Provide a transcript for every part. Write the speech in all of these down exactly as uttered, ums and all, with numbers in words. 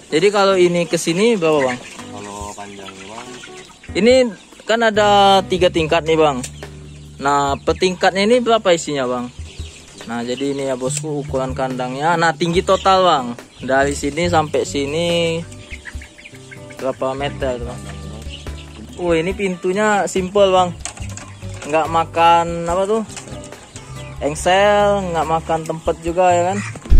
Jadi kalau ini ke sini berapa bang? Kalau panjangnya bang, Ini kan ada tiga tingkat nih bang. Nah per tingkatnya ini berapa isinya bang? Nah jadi ini ya bosku ukuran kandangnya. Nah tinggi total bang dari sini sampai sini berapa meter bang? Oh ini pintunya simple bang, nggak makan apa tuh engsel, nggak makan tempat juga ya kan.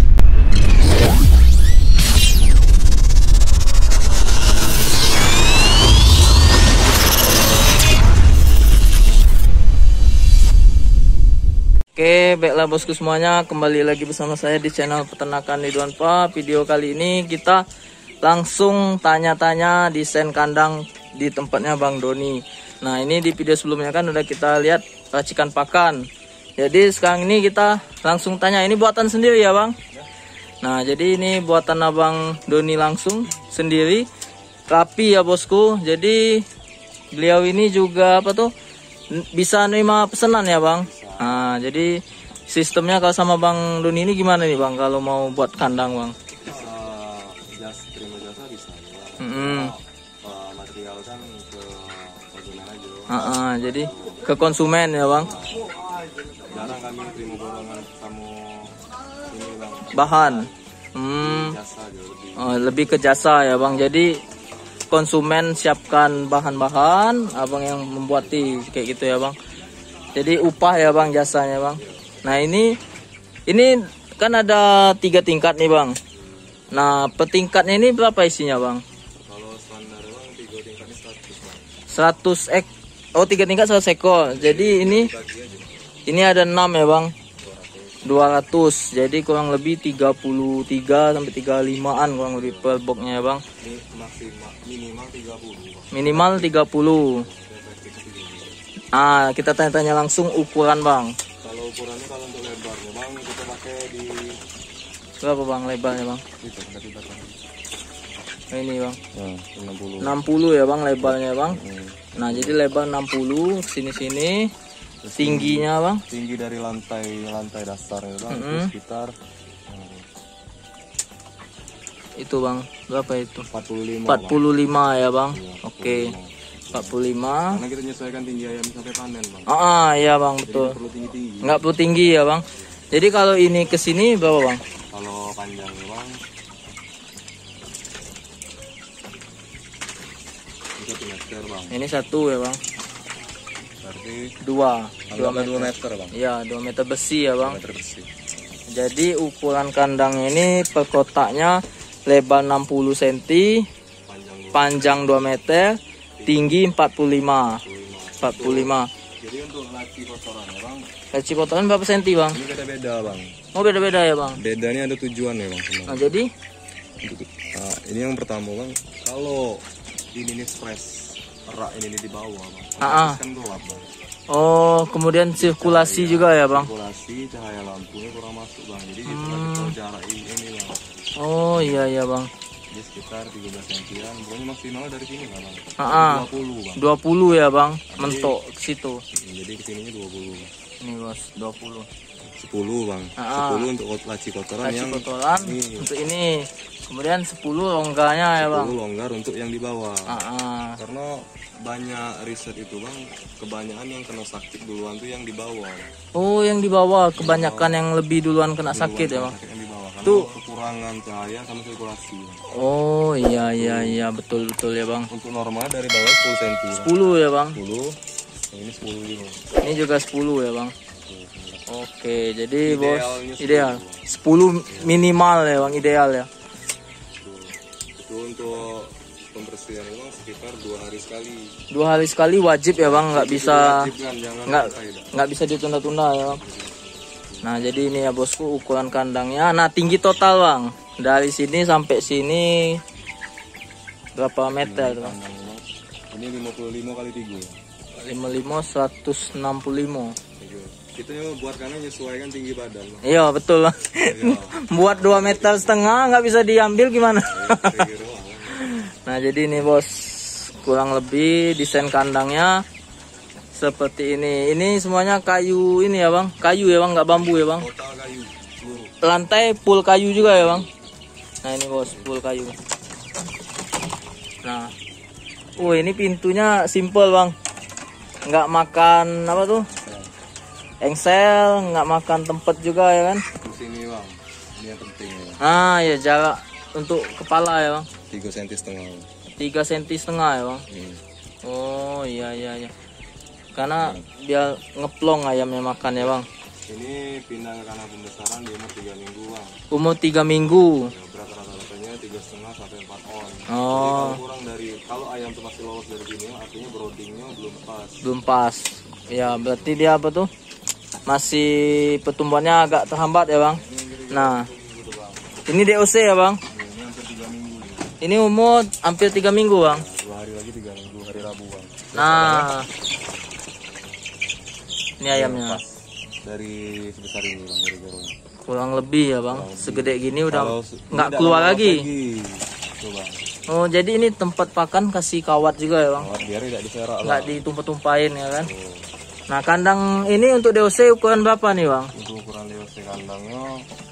Oke, baiklah bosku semuanya, kembali lagi bersama saya di channel Peternakan Ridwan Pa. Video kali ini kita langsung tanya-tanya desain kandang di tempatnya Bang Doni. Nah, ini di video sebelumnya kan udah kita lihat racikan pakan. Jadi sekarang ini kita langsung tanya, ini buatan sendiri ya Bang? Nah, jadi ini buatan Abang Doni langsung sendiri. Rapi ya bosku. Jadi beliau ini juga apa tuh? Bisa nerima pesanan ya Bang? Nah, jadi sistemnya kalau sama Bang Doni ini gimana nih Bang kalau mau buat kandang Bang? uh, jasa terima jasa bisa. Mm -hmm. uh, material kan ke konsumen aja. Uh -uh, jadi ke konsumen ya Bang? Jarang kami terima borongan kamu ini Bang. Bahan. Hmm. Jasa aja lebih. Oh, lebih ke jasa ya Bang. Jadi konsumen siapkan bahan-bahan, abang yang membuat kayak gitu ya Bang. Jadi upah ya Bang jasanya Bang. Nah ini ini kan ada tiga tingkat nih Bang. Nah per tingkatnya ini berapa isinya Bang? Kalau standar Bang tiga tingkatnya seratus Bang. seratus ek. Oh tiga tingkat seratus ekor. Jadi ini ini ada enam ya Bang. dua ratus. Jadi kurang lebih tiga puluh tiga sampai tiga puluh limaan kurang lebih per boxnya ya Bang. Ini maksimal minimal tiga puluh Bang. Minimal tiga puluh. Ah, kita tanya-tanya langsung ukuran Bang. Kalau ukurannya kalau untuk lebarnya Bang kita pakai di berapa Bang lebarnya Bang? itu dekat batang. Nah, ini Bang. Nah, enam puluh. enam puluh ya Bang lebarnya Bang. Hmm. Nah, jadi lebar enam puluh sini-sini. Tingginya Bang? Tinggi dari lantai lantai dasar ya Bang, Mm -hmm. itu sekitar hmm, itu Bang. Berapa itu? empat puluh lima. empat puluh lima ya Bang. Iya, Oke. Okay. empat puluh lima. Karena kita menyesuaikan tinggi ayam sampai panen Bang. Ah, ah iya Bang, betul. Jadi perlu tinggi-tinggi. Nggak perlu tinggi ya Bang. Jadi kalau ini ke sini berapa Bang? Kalau panjangnya Bang ini satu meter Bang. Ini satu ya Bang. Berarti Dua. Dua dua meter. meter Bang. Iya, dua meter besi ya Bang. dua meter bersih. Jadi ukuran kandangnya ini per kotaknya lebar enam puluh sentimeter, Panjang panjang dua meter, tinggi empat puluh lima. empat puluh lima. Jadi untuk laci kotoran ya Bang. Laci kotoran berapa senti Bang? Ini beda-beda Bang. Oh beda-beda ya Bang. Bedanya ada tujuan ya Bang. Nah jadi Nah, ini yang pertama Bang. Kalau ini nih fresh, rak ini nih di bawah Bang. Ah, ah. Kan gelap Bang. Oh kemudian sirkulasi Cahaya, juga ya Bang. Sirkulasi cahaya lampunya kurang masuk Bang. Jadi Hmm. kita hmm. jarak ini, ini Bang. Oh iya iya Bang. Jadi sekitar tiga belas sentian. Pokoknya maksimalnya dari sini lah Bang. Ah, ah. dua puluh Bang. dua puluh ya Bang. Mentok ke situ. Jadi kesininya dua puluh. Ini Bos, dua puluh. sepuluh Bang. Ah, ah. sepuluh untuk laci kotoran Laci yang kotoran ini. untuk ini. Kemudian sepuluh longgarnya ya Bang. sepuluh longgar untuk yang di bawah. Ah, ah. Karena banyak riset itu Bang, kebanyakan yang kena sakit duluan tuh yang di bawah. Oh yang di bawah kebanyakan yang lebih duluan kena Duluan sakit ya Bang. sakit yang di bawah. Karena Tuh. kekurangan cahaya sama sirkulasi. Oh iya iya iya betul betul ya Bang. Untuk normal dari bawah sepuluh sentimeter. sepuluh ya Bang. sepuluh. Ini sepuluh juga. Ini juga sepuluh ya Bang. Oke, jadi Bos Idealnya sepuluh. ideal sepuluh minimal ya Bang, ideal ya. Itu untuk pembersihan memang sekitar dua hari sekali. Dua hari sekali wajib ya Bang, nggak bisa Wajib kan, jangan nggak santai dah. nggak bisa ditunda-tunda ya Bang. Nah, jadi ini ya Bosku ukuran kandangnya. Nah, tinggi total Bang. Dari sini sampai sini berapa meter Bang? Ini lima puluh lima kali tiga. lima puluh lima seratus enam puluh lima. Kita buat karena menyesuaikan tinggi badan. Bang. Iya, betul Bang. Iya. Buat dua meter setengah nggak bisa diambil gimana? Kira-kira, Bang. Nah, jadi ini Bos kurang lebih desain kandangnya seperti ini. Ini semuanya kayu ini ya Bang. Kayu ya Bang, nggak bambu ya Bang. Total kayu seluruh. Lantai full kayu juga ya Bang. Nah, ini Bos full kayu. Nah, oh ini pintunya simple bang, nggak makan apa tuh, engsel, nggak makan tempat juga ya kan. Terus ini bang, ini yang penting ya. Ah ya, jarak untuk kepala ya bang, tiga senti setengah. tiga senti setengah ya bang. Hmm. Oh iya iya iya, karena biar ngeplong ayamnya makan ya bang. Ini pindah ke kandang pembesaran di umur tiga minggu bang. Umur tiga minggu. Ya, berat rata-ratanya tiga setengah sampai empat on. Oh. Jadi kalau kurang dari, kalau ayam tuh masih lolos dari sini, artinya broodingnya belum pas. Belum pas. Ya berarti dia apa tuh? Masih pertumbuhannya agak terhambat ya bang. Nah, ini D O C ya bang. Ini hampir tiga minggu. Ini umur hampir tiga minggu bang. Dua hari lagi tiga minggu, hari Rabu bang. Nah, ini ayamnya. Pas dari sebesar ini bang, dari garungnya. Kurang lebih ya bang. Segede gini udah Kalau nggak tidak keluar lolos lagi. Tuh bang. Oh jadi ini tempat pakan kasih kawat juga ya bang. Kawat biar tidak diserak lah. Nggak ditumpah-tumpahin ya kan. Tuh. Nah kandang ini untuk D O C ukuran berapa nih bang? Untuk ukuran D O C kandangnya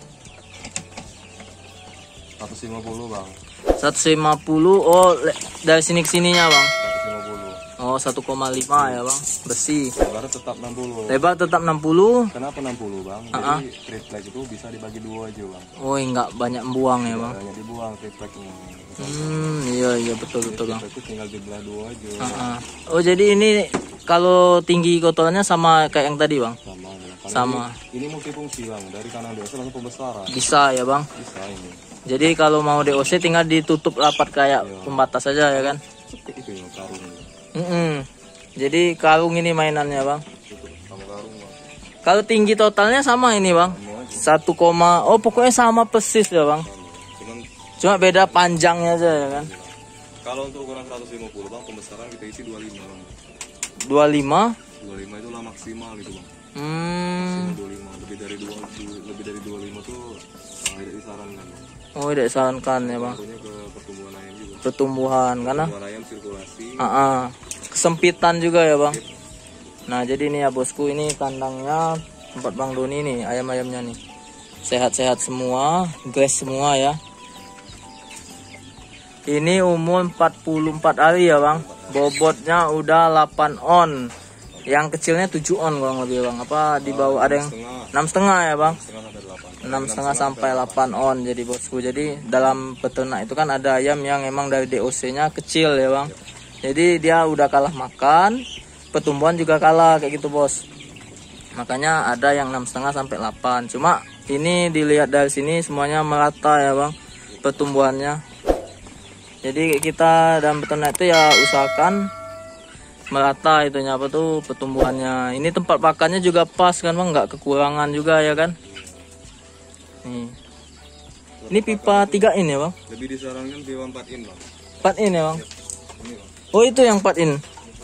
seratus lima puluh bang. seratus lima puluh. Oh le- dari sini ke sininya bang. seratus lima puluh. Oh satu koma lima ya bang. Besi. Lebar tetap enam puluh. Lebar tetap enam puluh. Kenapa enam puluh bang? Uh-uh. Jadi triplek itu bisa dibagi dua aja bang. Oh nggak banyak buang ya bang. Banyak dibuang tripleknya. Hmm iya iya betul betul bang. Triplek itu tinggal dibelah dua aja. Uh-uh. Oh jadi ini kalau tinggi kotorannya sama kayak yang tadi bang? Sama ya. Karena Sama. Ini, ini multifungsi bang. Dari kandang D O C langsung pembesaran. Bisa ya bang. Bisa ini. Jadi kalau mau D O C tinggal ditutup rapat kayak pembatas saja ya kan? Seperti itu ya karung. Mm-mm. Jadi karung ini mainannya bang. Tutup sama karung bang. Kalau tinggi totalnya sama ini bang. Semua aja. Satu koma. Oh pokoknya sama persis ya bang. Cuman Cuma beda panjangnya aja ya kan. kalau untuk ukuran seratus lima puluh bang, pembesaran kita isi dua puluh lima bang. dua puluh lima. dua puluh lima itulah maksimal gitu bang. Hmm. dua puluh lima lebih dari dua lebih dari dua puluh lima tuh uh, tidak disarankan bang. Oh tidak disarankan ya bang. Tentunya ke pertumbuhan ayam juga. Pertumbuhan karena Pertumbuhan ayam sirkulasi. uh -uh. kesempitan juga ya bang. Nah jadi ini ya bosku, ini kandangnya tempat Bang Doni nih, ayam-ayamnya nih sehat-sehat semua, grass semua ya. Ini umur empat puluh empat hari ya bang. Bobotnya udah delapan on. Yang kecilnya tujuh on kurang lebih bang. Apa di bawah ada yang enam setengah ya bang. Enam setengah sampai delapan on jadi bosku. Jadi dalam peternak itu kan ada ayam yang emang dari D O C-nya kecil ya bang. Jadi dia udah kalah makan, pertumbuhan juga kalah kayak gitu bos. Makanya ada yang enam setengah sampai delapan. Cuma ini dilihat dari sini semuanya merata ya bang pertumbuhannya. Jadi kita dalam peternak itu ya usahakan merata itunya apa tuh pertumbuhannya. Ini tempat pakannya juga pas kan bang, nggak kekurangan juga ya kan. Nih. Ini pipa tiga in ya bang. Lebih disarankan pipa empat in bang. empat in ya bang. Ini bang. Oh itu yang empat in.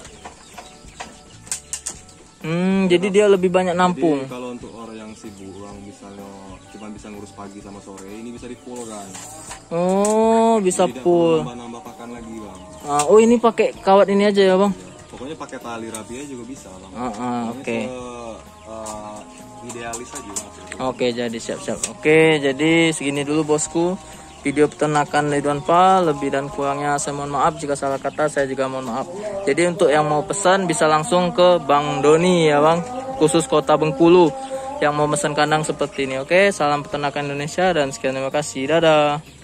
Hmm, jadi dia lebih banyak nampung. Jadi kalau untuk orang yang sibuk bang, misalnya cuma bisa ngurus pagi sama sore, ini bisa di full kan. Oh, bisa Tidak full. perlu nambah-nambah pakan lagi bang. Ah, oh ini pakai kawat ini aja ya bang. Pokoknya pakai tali rapi aja juga bisa bang. Ah, ah, oke. Se- uh, idealis aja bang. Oke, jadi siap-siap. Oke, jadi segini dulu bosku. Video peternakan Ridwan Pa, lebih dan kurangnya saya mohon maaf, jika salah kata saya juga mohon maaf. Jadi untuk yang mau pesan bisa langsung ke Bang Doni ya bang, khusus kota Bengkulu yang mau pesan kandang seperti ini. Oke, salam peternakan Indonesia dan sekian, terima kasih, dadah.